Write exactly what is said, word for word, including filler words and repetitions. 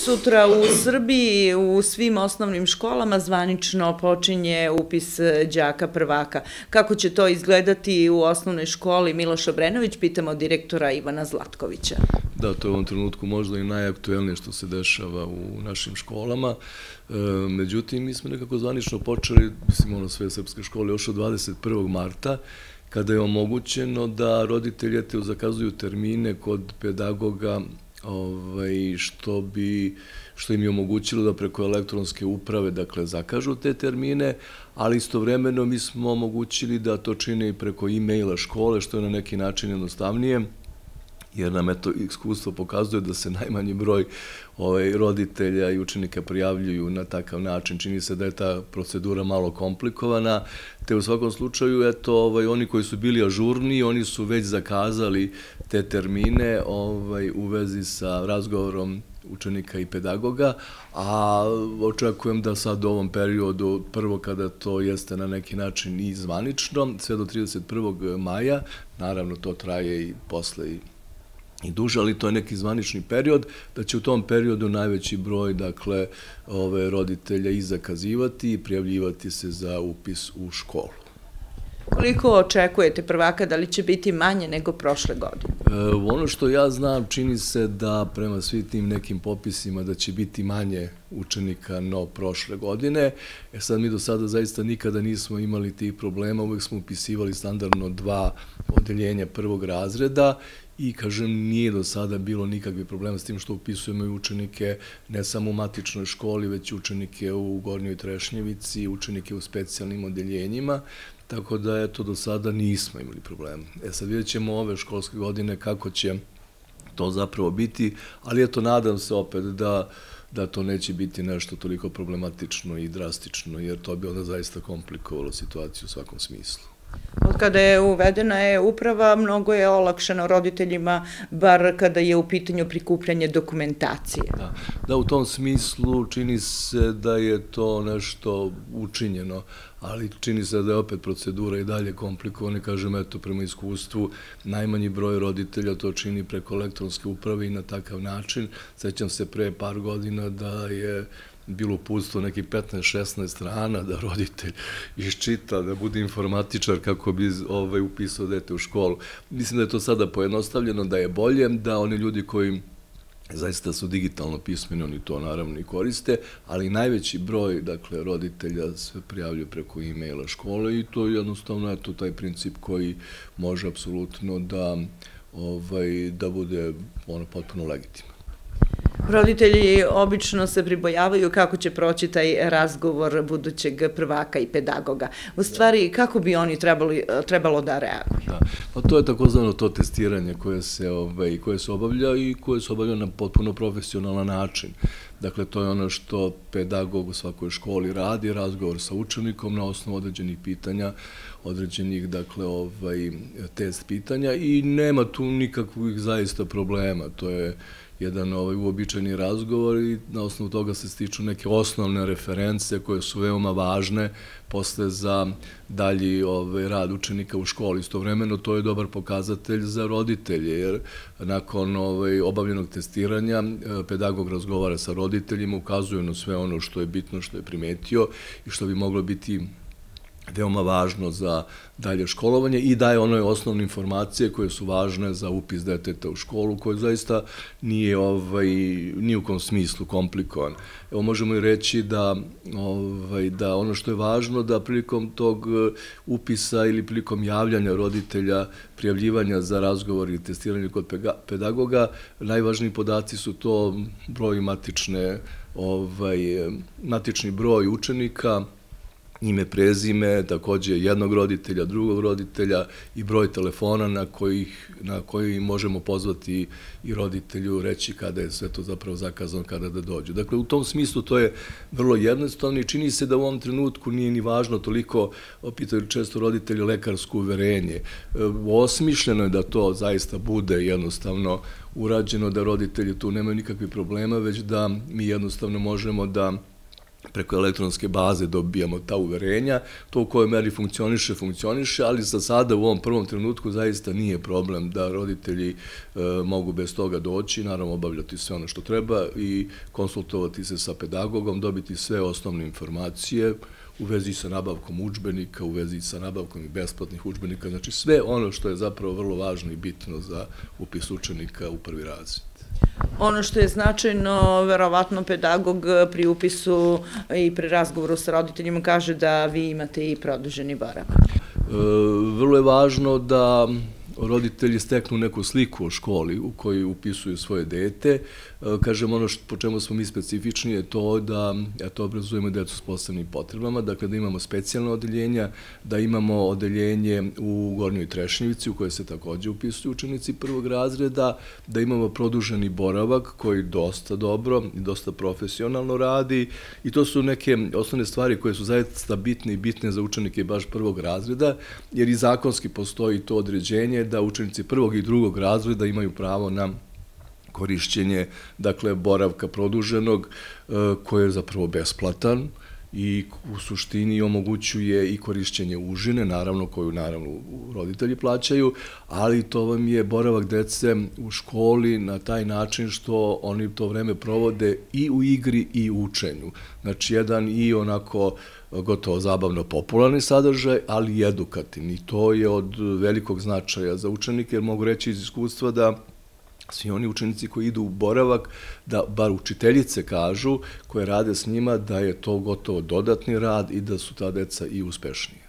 Sutra u Srbiji u svim osnovnim školama zvanično počinje upis đaka prvaka. Kako će to izgledati u osnovnoj školi Miloš Obrenović, pitamo direktora Ivana Zlatkovića. Da, to je u ovom trenutku možda i najaktuelnije što se dešava u našim školama. Međutim, mi smo nekako zvanično počeli, mislim, ono sve srpske škole, još od dvadeset prvog marta, kada je omogućeno da roditelji zakazuju termine kod pedagoga, što bi, što im je omogućilo da preko elektronske uprave, dakle, zakažu te termine, ali istovremeno mi smo omogućili da to čine i preko e-maila škole, što je na neki način jednostavnije, jer nam eto iskustvo pokazuje da se najmanji broj roditelja i učenika prijavljuju na takav način. Čini se da je ta procedura malo komplikovana, te u svakom slučaju, eto, oni koji su bili ažurniji, oni su već zakazali te termine u vezi sa razgovorom učenika i pedagoga, a očekujem da sad u ovom periodu, prvo kada to jeste na neki način i zvanično, sve do trideset prvog maja, naravno to traje i posle i i duže, ali to je neki zvanični period, da će u tom periodu najveći broj, dakle, roditelja i zakazivati i prijavljivati se za upis u školu. Koliko očekujete prvaka, da li će biti manje nego prošle godine? Ono što ja znam, čini se da prema svim tim nekim popisima da će biti manje učenika no prošle godine. E sad mi do sada zaista nikada nismo imali tih problema, uvek smo upisivali standardno dva odeljenja prvog razreda i, kažem, nije do sada bilo nikakvih problema s tim što upisujemo i učenike ne samo u matičnoj školi, već i učenike u Gornjoj Trešnjevici, učenike u specijalnim odeljenjima, tako da, eto, do sada nismo imali problema. E sad vidjet ćemo ove školske godine kako će to zapravo biti, ali eto, nadam se opet da da to neće biti nešto toliko problematično i drastično, jer to bi onda zaista komplikovalo situaciju u svakom smislu. Od kada je uvedena e-uprava, mnogo je olakšano roditeljima, bar kada je u pitanju prikupljanje dokumentacije. Da, u tom smislu čini se da je to nešto učinjeno, ali čini se da je opet procedura i dalje komplikovana. Kažem, eto, prema iskustvu, najmanji broj roditelja to čini preko elektronske uprave i na takav način. Sećam se pre par godina da je bilo uputstvo nekih petnaest šesnaest strana da roditelj iščita, da bude informatičar kako bi upisao dete u školu. Mislim da je to sada pojednostavljeno, da je bolje, da oni ljudi koji zaista su digitalno pismeni, oni to naravno i koriste, ali najveći broj, dakle, roditelja se prijavljaju preko e-maila škole i to je jednostavno, eto, taj princip koji može apsolutno da bude potpuno legitiman. Roditelji obično se pribojavaju kako će proći taj razgovor budućeg prvaka i pedagoga. U stvari, kako bi oni trebalo da reaguju? Pa to je takozvano to testiranje koje se obavlja i koje se obavlja na potpuno profesionalan način. Dakle, to je ono što pedagog u svakoj školi radi, razgovor sa učenikom na osnovu određenih pitanja, određenih, dakle, test pitanja i nema tu nikakvih zaista problema. To je jedan uobičajeni razgovor i na osnovu toga se stiču neke osnovne reference koje su veoma važne posle za dalji rad učenika u školi. Istovremeno to je dobar pokazatelj za roditelje, jer nakon obavljenog testiranja pedagog razgovara sa roditeljima, ukazuje na sve ono što je bitno, što je primetio i što bi moglo biti veoma važno za dalje školovanje i daje one osnovne informacije koje su važne za upis deteta u školu, koje zaista nije ni u kom smislu komplikovan. Evo, možemo i reći da ono što je važno, da prilikom tog upisa ili prilikom javljanja roditelja, prijavljivanja za razgovor i testiranje kod pedagoga, najvažniji podaci su to broj matični broj učenika, ime, prezime, takođe jednog roditelja, drugog roditelja i broj telefona na koji možemo pozvati i roditelju, reći kada je sve to zapravo zakazano, kada da dođu. Dakle, u tom smislu to je vrlo jednostavno i čini se da u ovom trenutku nije ni važno toliko, pitaju često roditelji, lekarsko uverenje. Osmišljeno je da to zaista bude jednostavno urađeno, da roditelji tu nemaju nikakvih problema, već da mi jednostavno možemo da preko elektronske baze dobijamo ta uverenja, to u kojoj meri funkcioniše, funkcioniše, ali za sada u ovom prvom trenutku zaista nije problem da roditelji e, mogu bez toga doći, naravno obavljati sve ono što treba i konsultovati se sa pedagogom, dobiti sve osnovne informacije u vezi sa nabavkom udžbenika, u vezi sa nabavkom i besplatnih udžbenika, znači sve ono što je zapravo vrlo važno i bitno za upis učenika u prvi razred. Ono što je značajno, verovatno pedagog pri upisu i pri razgovoru sa roditeljima kaže da vi imate i produženi boravak. E, vrlo je važno da roditelji steknu neku sliku o školi u kojoj upisuju svoje dete. Kažem, ono po čemu smo mi specifični je to da eto, obrazujemo decu s posebnim potrebama, dakle da imamo specijalne odeljenja, da imamo odeljenje u Gornjoj Trešnjevici u kojoj se takođe upisuju učenici prvog razreda, da imamo produženi boravak koji dosta dobro i dosta profesionalno radi i to su neke osnovne stvari koje su zaista bitne i bitne za učenike baš prvog razreda, jer i zakonski postoji to određenje da učenici prvog i drugog razreda imaju pravo na korišćenje, dakle, boravka produženog, koji je zapravo besplatan i u suštini omogućuje i korišćenje užine, naravno, koju naravno roditelji plaćaju, ali to vam je boravak dece u školi na taj način što oni to vreme provode i u igri i u učenju. Znači, jedan i onako gotovo zabavno popularni sadržaj, ali i edukativni. To je od velikog značaja za učenike, jer mogu reći iz iskustva da svi oni učenici koji idu u boravak, da bar učiteljice kažu, koje rade s njima, da je to gotovo dodatni rad i da su ta deca i uspešnije.